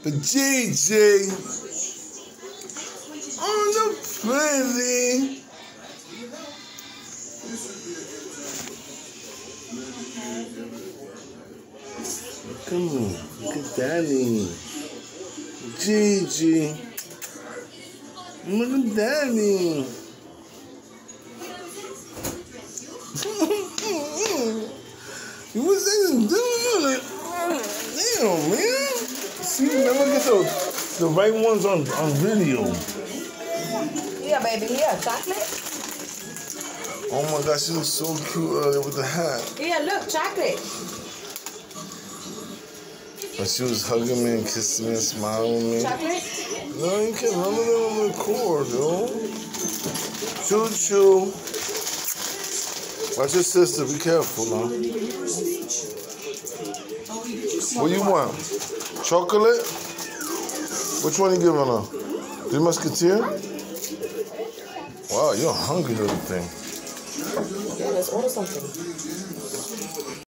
for JJ on the pretty. Come on, look at Daddy. JJ. Look at Daddy. You was even doing it. Damn, man. See, you never get the right ones on video. Here, baby, here, chocolate. Oh my gosh, she looks so cute earlier with the hat. Here, look, chocolate. But she was hugging me and kissing me and smiling with me. Chocolate? No, you can't run it on the cord, yo. Choo choo. Watch your sister, be careful now. What do you want? Chocolate? Which one you giving her? The Musketeer? Wow, you're a hungry little thing. Yeah, let's order something.